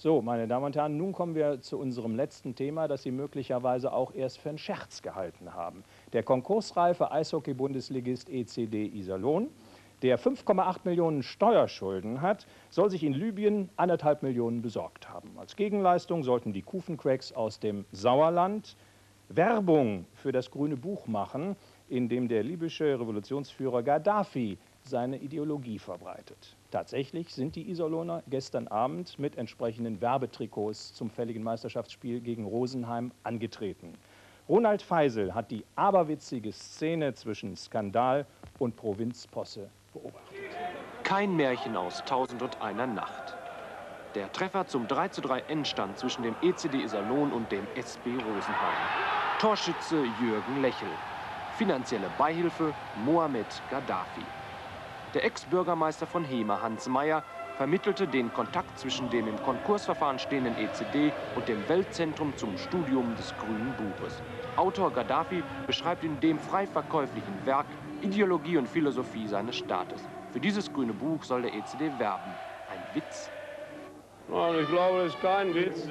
So, meine Damen und Herren, nun kommen wir zu unserem letzten Thema, das Sie möglicherweise auch erst für einen Scherz gehalten haben. Der konkursreife Eishockey-Bundesligist ECD Iserlohn, der 5,8 Millionen Steuerschulden hat, soll sich in Libyen 1,5 Millionen besorgt haben. Als Gegenleistung sollten die Kufencracks aus dem Sauerland Werbung für das Grüne Buch machen, in dem der libysche Revolutionsführer Gaddafi seine Ideologie verbreitet. Tatsächlich sind die Iserlohner gestern Abend mit entsprechenden Werbetrikots zum fälligen Meisterschaftsspiel gegen Rosenheim angetreten. Ronald Feisel hat die aberwitzige Szene zwischen Skandal und Provinzposse beobachtet. Kein Märchen aus 1001 Nacht. Der Treffer zum 3:3 Endstand zwischen dem ECD Iserlohn und dem SB Rosenheim. Torschütze Jürgen Lechel. Finanzielle Beihilfe Mohamed Gaddafi. Der Ex-Bürgermeister von Hemer, Hans Meyer, vermittelte den Kontakt zwischen dem im Konkursverfahren stehenden ECD und dem Weltzentrum zum Studium des Grünen Buches. Autor Gaddafi beschreibt in dem frei verkäuflichen Werk Ideologie und Philosophie seines Staates. Für dieses Grüne Buch soll der ECD werben. Ein Witz? Nein, ich glaube, das ist kein Witz.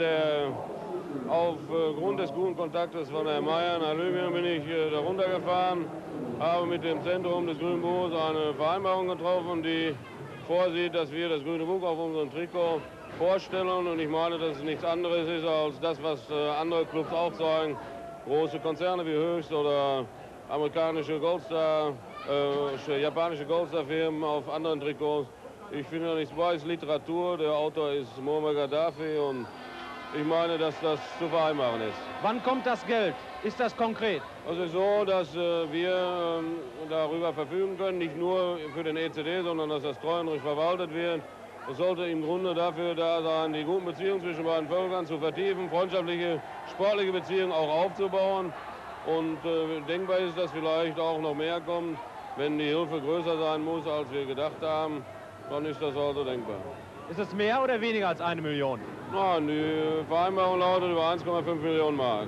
Aufgrund des guten Kontaktes von Herrn Meyer nach Libyen bin ich da runtergefahren, habe mit dem Zentrum des Grünen Buches eine Vereinbarung getroffen, die vorsieht, dass wir das Grüne Buch auf unserem Trikot vorstellen. Und ich meine, dass es nichts anderes ist als das, was andere Clubs auch sagen. Große Konzerne wie Höchst oder amerikanische Goldstar, japanische Goldstar-Firmen auf anderen Trikots. Ich finde da nichts bei, es ist Literatur, der Autor ist Muammar Gaddafi und ich meine, dass das zu vereinbaren ist. Wann kommt das Geld? Ist das konkret? Es ist so, dass wir darüber verfügen können, nicht nur für den ECD, sondern dass das treuhänderisch verwaltet wird. Es sollte im Grunde dafür da sein, die guten Beziehungen zwischen beiden Völkern zu vertiefen, freundschaftliche, sportliche Beziehungen auch aufzubauen. Und denkbar ist, dass vielleicht auch noch mehr kommt. Wenn die Hilfe größer sein muss, als wir gedacht haben, dann ist das also denkbar. Ist es mehr oder weniger als 1 Million? Nein, die Vereinbarung lautet über 1,5 Millionen Mark.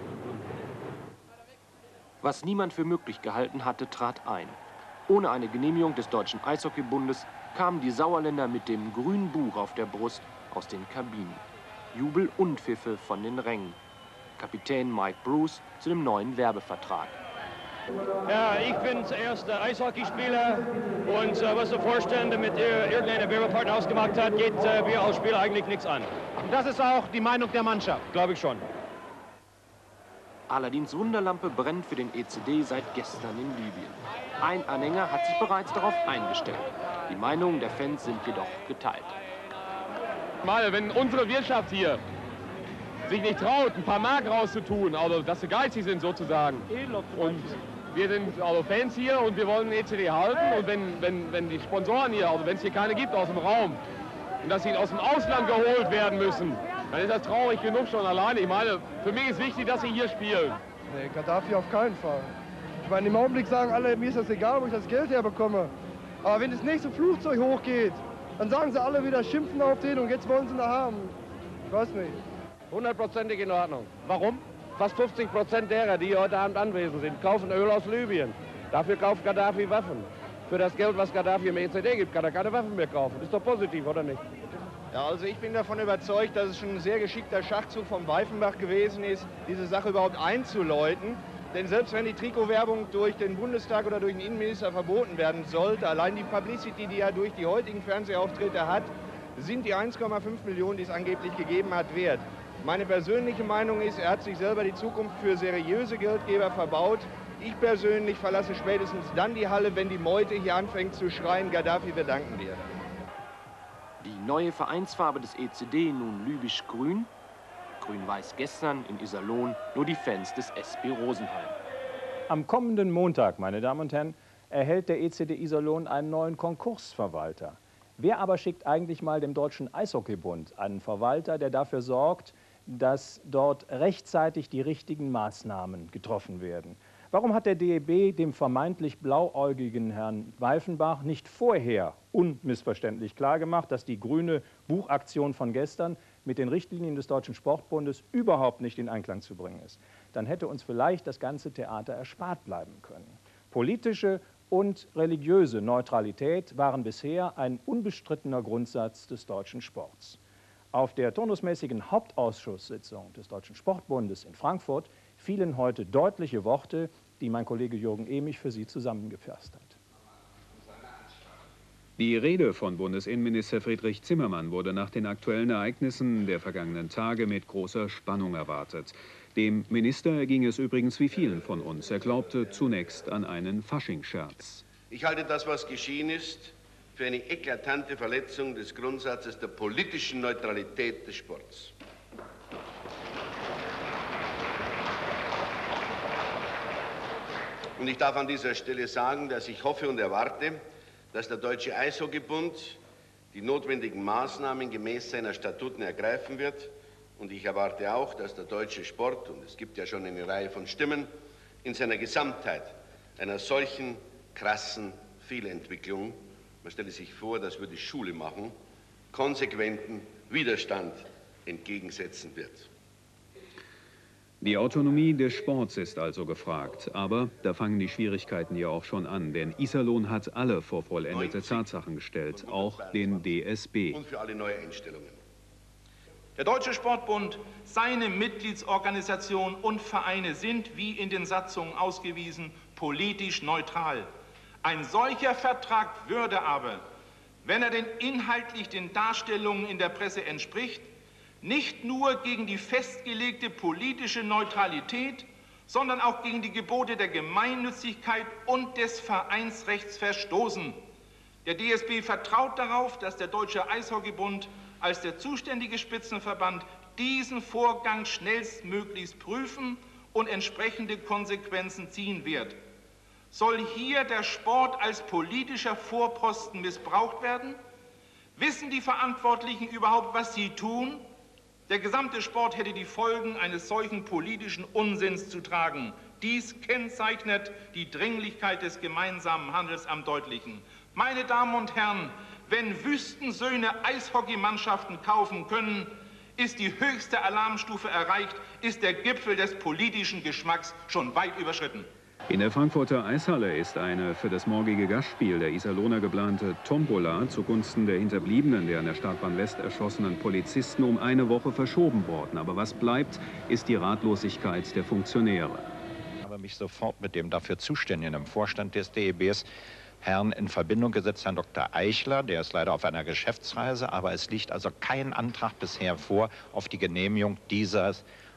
Was niemand für möglich gehalten hatte, trat ein. Ohne eine Genehmigung des Deutschen Eishockeybundes kamen die Sauerländer mit dem Grünen Buch auf der Brust aus den Kabinen. Jubel und Pfiffe von den Rängen. Kapitän Mike Bruce zu dem neuen Werbevertrag. Ja, ich bin zuerst Eishockeyspieler und was der Vorstand mit irgendeinem Werbepartner ausgemacht hat, geht mir als Spieler eigentlich nichts an. Und das ist auch die Meinung der Mannschaft? Glaube ich schon. Aladins Wunderlampe brennt für den ECD seit gestern in Libyen. Ein Anhänger hat sich bereits darauf eingestellt. Die Meinungen der Fans sind jedoch geteilt. Mal, wenn unsere Wirtschaft hier sich nicht traut, ein paar Mark rauszutun, also dass sie geizig sind sozusagen. Und wir sind also Fans hier und wir wollen den ECD halten. Und wenn die Sponsoren hier, also wenn es hier keine gibt aus dem Raum, und dass sie aus dem Ausland geholt werden müssen, dann ist das traurig genug schon alleine. Ich meine, für mich ist wichtig, dass sie hier spielen. Nee, Gaddafi auf keinen Fall. Ich meine, im Augenblick sagen alle, mir ist das egal, wo ich das Geld herbekomme. Aber wenn das nächste Flugzeug hochgeht, dann sagen sie alle wieder, schimpfen auf den und jetzt wollen sie ihn da haben. Ich weiß nicht. 100%ig in Ordnung. Warum? Fast 50% derer, die heute Abend anwesend sind, kaufen Öl aus Libyen. Dafür kauft Gaddafi Waffen. Für das Geld, was Gaddafi im ECD gibt, kann er keine Waffen mehr kaufen. Ist doch positiv, oder nicht? Ja, also ich bin davon überzeugt, dass es schon ein sehr geschickter Schachzug von Weifenbach gewesen ist, diese Sache überhaupt einzuläuten. Denn selbst wenn die Trikotwerbung durch den Bundestag oder durch den Innenminister verboten werden sollte, allein die Publicity, die er durch die heutigen Fernsehauftritte hat, sind die 1,5 Millionen, die es angeblich gegeben hat, wert. Meine persönliche Meinung ist, er hat sich selber die Zukunft für seriöse Geldgeber verbaut. Ich persönlich verlasse spätestens dann die Halle, wenn die Meute hier anfängt zu schreien, Gaddafi, wir danken dir. Die neue Vereinsfarbe des ECD nun libysch-grün. Grün-weiß gestern in Iserlohn nur die Fans des SB Rosenheim. Am kommenden Montag, meine Damen und Herren, erhält der ECD Iserlohn einen neuen Konkursverwalter. Wer aber schickt eigentlich mal dem Deutschen Eishockeybund einen Verwalter, der dafür sorgt, dass dort rechtzeitig die richtigen Maßnahmen getroffen werden? Warum hat der DEB dem vermeintlich blauäugigen Herrn Weifenbach nicht vorher unmissverständlich klargemacht, dass die grüne Buchaktion von gestern mit den Richtlinien des Deutschen Sportbundes überhaupt nicht in Einklang zu bringen ist? Dann hätte uns vielleicht das ganze Theater erspart bleiben können. Politische und religiöse Neutralität waren bisher ein unbestrittener Grundsatz des deutschen Sports. Auf der turnusmäßigen Hauptausschusssitzung des Deutschen Sportbundes in Frankfurt fielen heute deutliche Worte, die mein Kollege Jürgen Emich für Sie zusammengefasst hat. Die Rede von Bundesinnenminister Friedrich Zimmermann wurde nach den aktuellen Ereignissen der vergangenen Tage mit großer Spannung erwartet. Dem Minister ging es übrigens wie vielen von uns. Er glaubte zunächst an einen Faschingsscherz. Ich halte das, was geschehen ist, für eine eklatante Verletzung des Grundsatzes der politischen Neutralität des Sports. Und ich darf an dieser Stelle sagen, dass ich hoffe und erwarte, dass der Deutsche Eishockeybund die notwendigen Maßnahmen gemäß seiner Statuten ergreifen wird. Und ich erwarte auch, dass der deutsche Sport, und es gibt ja schon eine Reihe von Stimmen, in seiner Gesamtheit einer solchen krassen Fehlentwicklung, man stelle sich vor, das würde Schule machen, konsequenten Widerstand entgegensetzen wird. Die Autonomie des Sports ist also gefragt. Aber da fangen die Schwierigkeiten ja auch schon an. Denn Iserlohn hat alle vor vollendete Tatsachen gestellt, auch den DSB. Und für alle neue Einstellungen. Der Deutsche Sportbund, seine Mitgliedsorganisationen und Vereine sind, wie in den Satzungen ausgewiesen, politisch neutral. Ein solcher Vertrag würde aber, wenn er denn inhaltlich den Darstellungen in der Presse entspricht, nicht nur gegen die festgelegte politische Neutralität, sondern auch gegen die Gebote der Gemeinnützigkeit und des Vereinsrechts verstoßen. Der DSB vertraut darauf, dass der Deutsche Eishockeybund als der zuständige Spitzenverband diesen Vorgang schnellstmöglichst prüfen und entsprechende Konsequenzen ziehen wird. Soll hier der Sport als politischer Vorposten missbraucht werden? Wissen die Verantwortlichen überhaupt, was sie tun? Der gesamte Sport hätte die Folgen eines solchen politischen Unsinns zu tragen. Dies kennzeichnet die Dringlichkeit des gemeinsamen Handels am deutlichen. Meine Damen und Herren, wenn Wüstensöhne Eishockeymannschaften kaufen können, ist die höchste Alarmstufe erreicht, ist der Gipfel des politischen Geschmacks schon weit überschritten. In der Frankfurter Eishalle ist eine für das morgige Gastspiel der Iserlohner geplante Tombola zugunsten der Hinterbliebenen der an der Startbahn West erschossenen Polizisten um eine Woche verschoben worden. Aber was bleibt, ist die Ratlosigkeit der Funktionäre. Ich habe mich sofort mit dem dafür Zuständigen im Vorstand des DEBs Herrn in Verbindung gesetzt, Herrn Dr. Eichler, der ist leider auf einer Geschäftsreise, aber es liegt also kein Antrag bisher vor auf die Genehmigung dieser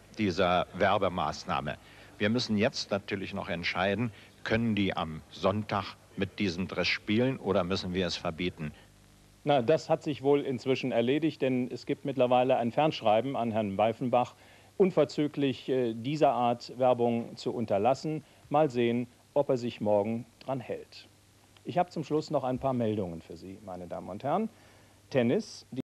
Werbemaßnahme. Wir müssen jetzt natürlich noch entscheiden, können die am Sonntag mit diesem Dress spielen oder müssen wir es verbieten? Na, das hat sich wohl inzwischen erledigt, denn es gibt mittlerweile ein Fernschreiben an Herrn Weifenbach, unverzüglich dieser Art Werbung zu unterlassen. Mal sehen, ob er sich morgen dran hält. Ich habe zum Schluss noch ein paar Meldungen für Sie, meine Damen und Herren. Tennis.